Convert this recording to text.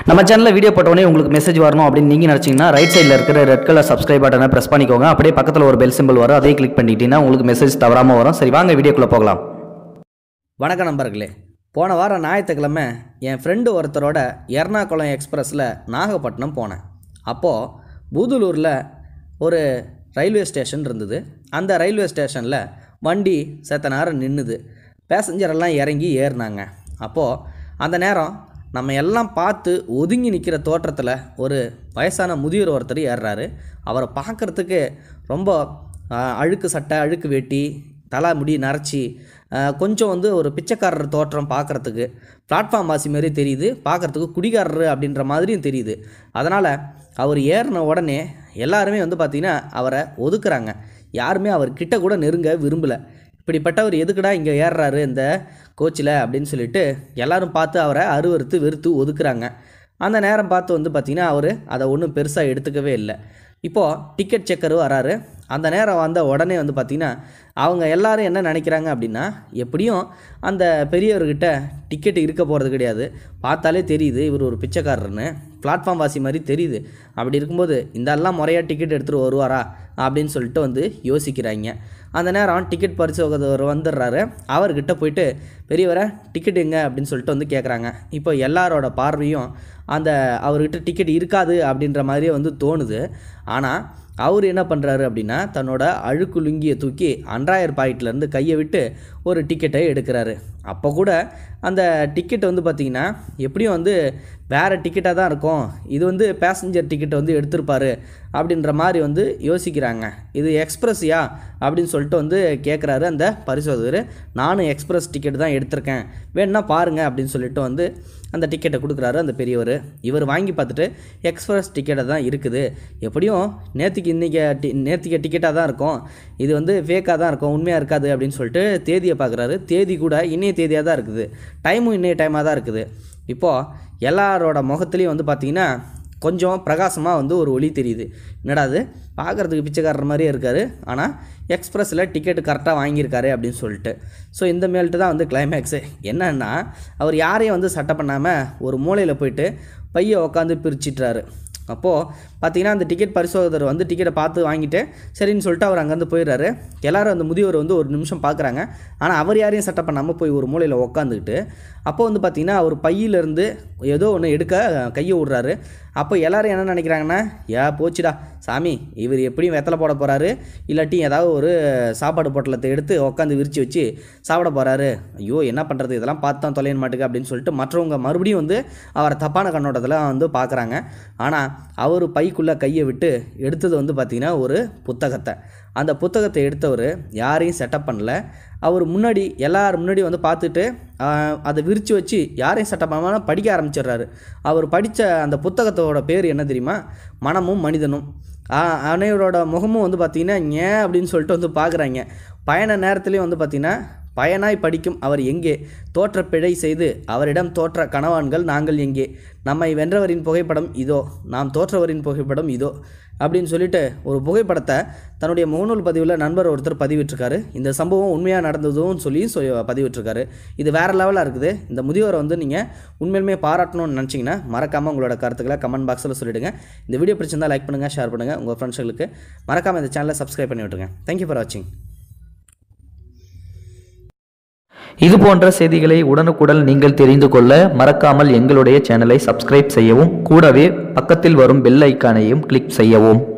நம்ம சேனல்ல வீடியோ போட்டோனே உங்களுக்கு மெசேஜ் வரணும் அப்படின்னு நீங்க நினைச்சீங்கன்னா ரைட் சைடுல இருக்கிற ரெட் கலர் சப்ஸ்கிரைப் பட்டனை பிரஸ் பண்ணிக்கோங்க. அப்படியே பக்கத்துல ஒரு பெல் சிம்பிள் வரும், அதையும் கிளிக் பண்ணிட்டீங்கன்னா உங்களுக்கு மெசேஜ் தவறாம வரும். சரி, வாங்க வீடியோக்குள்ள போகலாம். வணக்கம் நண்பர்களே. போன வாரம் ஞாயிற்றுக்கிழமை என் ஃப்ரெண்டு ஒருத்தரோட எர்ணாகுளம் எக்ஸ்பிரஸில் நாகப்பட்டினம் போனேன். அப்போது பூதுலூரில் ஒரு ரயில்வே ஸ்டேஷன் இருந்தது. அந்த ரயில்வே ஸ்டேஷனில் வண்டி செத்த நேரம் நின்றுது. பேசஞ்சரெல்லாம் இறங்கி ஏறினாங்க. அப்போது அந்த நேரம் நம்ம எல்லாம் பார்த்து ஒதுங்கி நிற்கிற தோற்றத்தில் ஒரு வயசான முதியோர் ஒருத்தர் ஏறுறாரு. அவரை பார்க்குறதுக்கு ரொம்ப அழுக்கு சட்டை, அழுக்கு வேட்டி, தலை முடி நரைச்சி கொஞ்சம் ஒரு பிச்சைக்காரர் தோற்றம் பார்க்குறதுக்கு பிளாட்ஃபார்ம் வாசி மாதிரி தெரியுது. பார்க்குறதுக்கு குடிகாரர் அப்படின்ற மாதிரியும் தெரியுது. அதனால் அவர் ஏறின உடனே எல்லாருமே பார்த்திங்கன்னா அவரை ஒதுக்குறாங்க. யாருமே அவர்கிட்ட கூட நெருங்க விரும்பலை. இப்படிப்பட்டவர் எதுக்குடா இங்கே ஏறுறாரு இந்த கோச்சில் அப்படின்னு சொல்லிட்டு எல்லோரும் பார்த்து அவரை அருவறுத்து வெறுத்து ஒதுக்குறாங்க. அந்த நேரம் பார்த்து பார்த்திங்கன்னா அவர் அதை ஒன்றும் பெருசாக எடுத்துக்கவே இல்லை. இப்போது டிக்கெட் செக்கர் வராரு. அந்த நேரம் வந்த உடனே பார்த்திங்கன்னா அவங்க எல்லோரும் என்ன நினைக்கிறாங்க அப்படின்னா, எப்படியும் அந்த பெரியவர்கிட்ட டிக்கெட் இருக்க போகிறது கிடையாது. பார்த்தாலே தெரியுது இவர் ஒரு பிச்சைக்காரர்னு, பிளாட்ஃபார்ம் வாசி மாதிரி தெரியுது. அப்படி இருக்கும்போது இந்த எல்லாம் முறையாக டிக்கெட் எடுத்துகிட்டு வருவாரா அப்படின்னு சொல்லிட்டு யோசிக்கிறாங்க. அந்த நேரம் டிக்கெட் பரிசோதகர் வந்துடுறாரு. அவர்கிட்ட போயிட்டு பெரியவரை டிக்கெட் எங்கே அப்படின்னு சொல்லிட்டு கேட்குறாங்க. இப்போ எல்லாரோட பார்வையும் அந்த அவர்கிட்ட டிக்கெட் இருக்காது அப்படின்ற மாதிரியே தோணுது. ஆனால் அவர் என்ன பண்ணுறாரு அப்படின்னா, தன்னோட அழுக்கு லுங்கியை தூக்கி அன்றாயர் பாக்கெட்லேருந்து கையை விட்டு ஒரு டிக்கெட்டை எடுக்கிறாரு. அப்போ கூட அந்த டிக்கெட் பார்த்திங்கன்னா எப்படியும் வேறு டிக்கெட்டாக தான் இருக்கும். இது பேசஞ்சர் டிக்கெட்டை எடுத்திருப்பார் அப்படின்ற மாதிரி யோசிக்கிறாங்க. இது எக்ஸ்பிரஸ்யா அப்படின்னு சொல்லிட்டு கேட்குறாரு அந்த பரிசோதகர். நானும் எக்ஸ்பிரஸ் டிக்கெட் தான் எடுத்திருக்கேன், வேணுன்னா பாருங்கள் அப்படின்னு சொல்லிட்டு அந்த டிக்கெட்டை கொடுக்குறாரு அந்த பெரியவர். இவர் வாங்கி பார்த்துட்டு எக்ஸ்பிரஸ் டிக்கெட்டை தான் இருக்குது, எப்படியும் நேற்றுக்கு டிக்கெட்டாக தான் இருக்கும், இது ஃபேக்காக தான் இருக்கும், உண்மையாக இருக்காது அப்படின்னு சொல்லிட்டு தேதியை பார்க்குறாரு. தேதி கூட இன்னைய தேதியாக தான் இருக்குது, டைமும் இன்னைய டைமாக தான் இருக்குது. இப்போது எல்லாரோட முகத்துலேயும் பார்த்திங்கன்னா கொஞ்சம் பிரகாசமாக ஒரு ஒளி தெரியுது. என்னடா அது, பார்க்குறதுக்கு பிச்சைக்காரர் மாதிரியே இருக்கார், ஆனால் எக்ஸ்பிரஸில் டிக்கெட்டு கரெக்டாக வாங்கியிருக்காரு அப்படின்னு சொல்லிட்டு. ஸோ இந்த மேல்ட்டு தான் கிளைமேக்ஸு. என்னன்னா, அவர் யாரையும் சட்டை பண்ணாமல் ஒரு மூலையில் போயிட்டு பையை உட்காந்து பிரிச்சிட்றாரு. அப்போது பார்த்திங்கன்னா அந்த டிக்கெட் பரிசோதகர் டிக்கெட்டை பார்த்து வாங்கிட்டு சரின்னு சொல்லிட்டு அவர் அங்கேருந்து போயிடுறாரு. எல்லோரும் அந்த முதியவர் ஒரு நிமிஷம் பார்க்குறாங்க. ஆனால் அவர் யாரையும் சட்டை பண்ணாமல் போய் ஒரு மூலையில் உட்காந்துக்கிட்டு அப்போது பார்த்திங்கன்னா அவர் பையிலேருந்து ஏதோ ஒன்று எடுக்க கையை விடுறாரு. அப்போ எல்லோரும் என்ன நினைக்கிறாங்கன்னா, போச்சுடா சாமி, இவர் எப்படியும் வெத்தலை போட போகிறாரு, இல்லாட்டி ஏதாவது ஒரு சாப்பாடு பொட்டலத்தை எடுத்து உட்காந்து விரித்து வச்சு சாப்பிட போகிறாரு, ஐயோ என்ன பண்ணுறது, இதெல்லாம் பார்த்து தான் தொலைய மாட்டுக்கு அப்படின்னு சொல்லிட்டு மற்றவங்க மறுபடியும் அவரை தப்பான கண்ணோட்டத்தில் பார்க்குறாங்க. ஆனால் அவர் பைக்குள்ளே கையை விட்டு எடுத்தது பார்த்திங்கன்னா ஒரு புத்தகத்தை. அந்த புத்தகத்தை எடுத்தவர் யாரையும் செட்டப் பண்ணல. அவர் முன்னாடி எல்லாரும் முன்னாடி பார்த்துட்டு அதை விரித்து வச்சு யாரையும் செட்டப் பண்ணாமல் படிக்க ஆரம்பிச்சிடுறாரு. அவர் படித்த அந்த புத்தகத்தோட பேர் என்ன தெரியுமா? மனமும் மனிதனும். அனைவரோட முகமும் பார்த்திங்கன்னா ஏன் அப்படின்னு சொல்லிட்டு பார்க்குறாங்க. பயண நேரத்துலேயும் பார்த்திங்கன்னா, பயனாய் படிக்கும் அவர் எங்கே, தோற்ற பிழை செய்து அவரிடம் தோற்ற கணவான்கள் நாங்கள் எங்கே, நம்மை வென்றவரின் புகைப்படம் இதோ, நாம் தோற்றவரின் புகைப்படம் இதோ அப்படின்னு சொல்லிட்டு ஒரு புகைப்படத்தை தன்னுடைய முகநூல் பதிவில் நண்பர் ஒருத்தர் பதிவிட்டிருக்காரு. இந்த சம்பவம் உண்மையாக நடந்ததும் சொல்லி பதிவிட்டிருக்காரு. இது வேறு லெவலாக இருக்குது. இந்த முதியோரை நீங்கள் உண்மையிலுமே பாராட்டணும்னு நினச்சிங்கன்னா மறக்காமல் உங்களோட கருத்துக்களை கமெண்ட் பாக்ஸில் சொல்லிவிடுங்க. இந்த வீடியோ பிடிச்சிருந்தால் லைக் பண்ணுங்கள், ஷேர் பண்ணுங்கள், உங்கள் ஃப்ரெண்ட்ஸுகளுக்கு. மறக்காமல் இந்த சேனலை சப்ஸ்கிரைப் பண்ணி விட்டுருங்க. தேங்க்யூ ஃபார் வாட்சிங். இது போன்ற செய்திகளை உடனுக்குடன் நீங்கள் தெரிந்து கொள்ள மறக்காமல் எங்களுடைய சேனலை சப்ஸ்கிரைப் செய்யவும், கூடவே பக்கத்தில் வரும் பெல் ஐக்கானையும் கிளிக் செய்யவும்.